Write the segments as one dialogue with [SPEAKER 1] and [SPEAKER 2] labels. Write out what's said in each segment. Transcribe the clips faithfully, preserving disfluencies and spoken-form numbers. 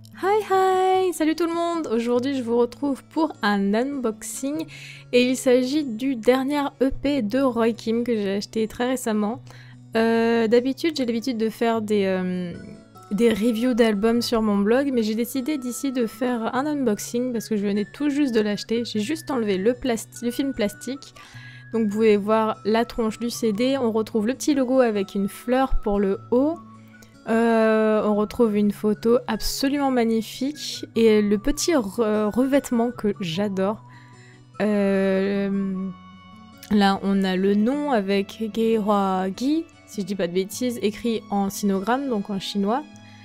[SPEAKER 1] Hi hi! Salut tout le monde! Aujourd'hui je vous retrouve pour un unboxing et il s'agit du dernier E P de Roy Kim que j'ai acheté très récemment. Euh, D'habitude j'ai l'habitude de faire des, euh, des reviews d'albums sur mon blog, mais j'ai décidé d'ici de faire un unboxing parce que je venais tout juste de l'acheter. J'ai juste enlevé le, le film plastique. Donc vous pouvez voir la tronche du C D, on retrouve le petit logo avec une fleur pour le haut. Euh, on retrouve une photo absolument magnifique et le petit re revêtement que j'adore. Euh, là, on a le nom avec Gehwa Gi, si je dis pas de bêtises, écrit en sinogramme, donc en chinois,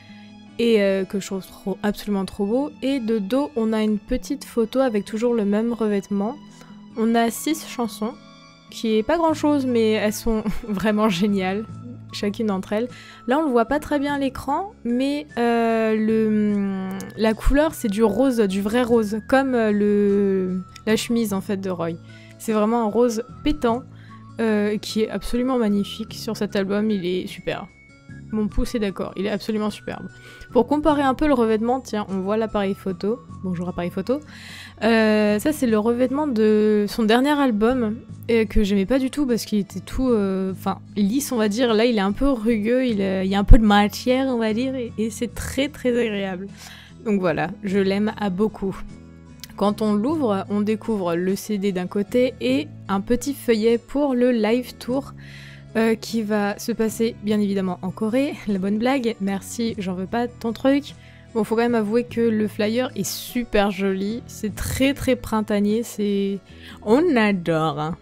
[SPEAKER 1] et euh, que je trouve trop, absolument trop beau. Et de dos, on a une petite photo avec toujours le même revêtement. On a six chansons, qui est pas grand chose, mais elles sont vraiment géniales. Chacune d'entre elles. Là, on le voit pas très bien à l'écran, mais euh, le, la couleur, c'est du rose, du vrai rose, comme le, la chemise en fait de Roy. C'est vraiment un rose pétant euh, qui est absolument magnifique sur cet album. Il est super. Mon pouce est d'accord, il est absolument superbe. Pour comparer un peu le revêtement, tiens, on voit l'appareil photo. Bonjour appareil photo. Euh, ça, c'est le revêtement de son dernier album, et que j'aimais pas du tout parce qu'il était tout, enfin, euh, lisse, on va dire. Là, il est un peu rugueux, il, il y a un peu de matière, on va dire, et, et c'est très très agréable. Donc voilà, je l'aime à beaucoup. Quand on l'ouvre, on découvre le C D d'un côté et un petit feuillet pour le live tour. Euh, qui va se passer bien évidemment en Corée, la bonne blague, merci, j'en veux pas de ton truc. Bon, faut quand même avouer que le flyer est super joli, c'est très très printanier, c'est... on adore hein.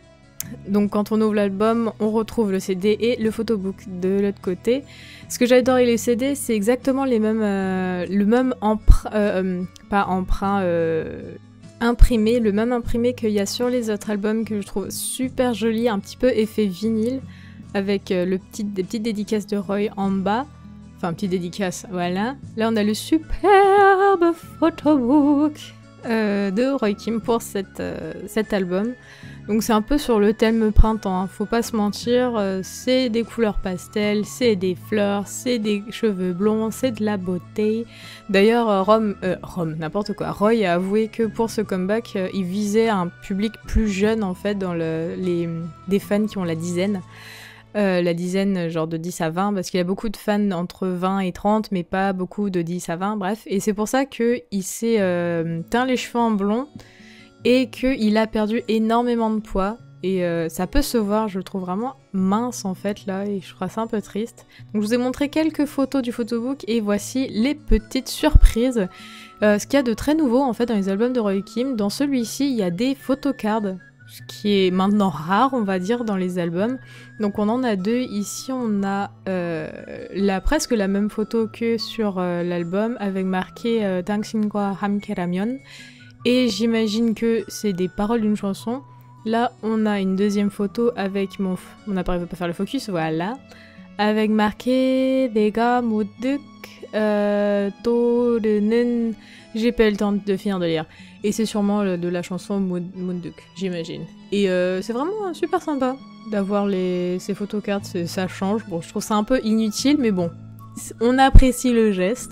[SPEAKER 1] Donc quand on ouvre l'album, on retrouve le C D et le photobook de l'autre côté. Ce que j'adore avec les C D, c'est exactement les mêmes, euh, le même emprunt, euh, pas emprunt... Euh, imprimé, le même imprimé qu'il y a sur les autres albums que je trouve super joli, un petit peu effet vinyle, avec euh, le petit, des petites dédicaces de Roy en bas. Enfin, petite dédicace, voilà. Là, on a le superbe photobook euh, de Roy Kim pour cette, euh, cet album. Donc c'est un peu sur le thème printemps, hein. Faut pas se mentir, euh, c'est des couleurs pastel, c'est des fleurs, c'est des cheveux blonds, c'est de la beauté. D'ailleurs, euh, Rom, euh, Rom, n'importe quoi, Roy a avoué que pour ce comeback, euh, il visait un public plus jeune en fait, dans le, les, des fans qui ont la dizaine. Euh, la dizaine genre de dix à vingt, parce qu'il y a beaucoup de fans entre vingt et trente, mais pas beaucoup de dix à vingt, bref. Et c'est pour ça qu'il s'est euh, teint les cheveux en blond, et qu'il a perdu énormément de poids, et euh, ça peut se voir, je le trouve vraiment mince en fait là, et je trouve ça un peu triste. Donc je vous ai montré quelques photos du photobook, et voici les petites surprises. Euh, ce qu'il y a de très nouveau en fait dans les albums de Roy Kim, dans celui-ci il y a des photocards, ce qui est maintenant rare on va dire dans les albums. Donc on en a deux, ici on a euh, la, presque la même photo que sur euh, l'album, avec marqué euh, Dangsin과 함께라면. Et j'imagine que c'est des paroles d'une chanson. Là, on a une deuxième photo avec mon... mon appareil ne veut pas faire le focus, voilà. Avec marqué 내가 문득 euh, 떠오르는... J'ai pas eu le temps de finir de lire. Et c'est sûrement de la chanson Munduk, j'imagine. Et euh, c'est vraiment super sympa d'avoir les... ces photocards, ça change. Bon, je trouve ça un peu inutile, mais bon, on apprécie le geste.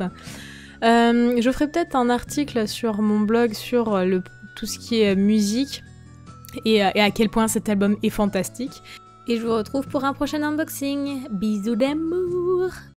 [SPEAKER 1] Euh, je ferai peut-être un article sur mon blog sur le, tout ce qui est musique et, et à quel point cet album est fantastique. Et je vous retrouve pour un prochain unboxing. Bisous d'amour!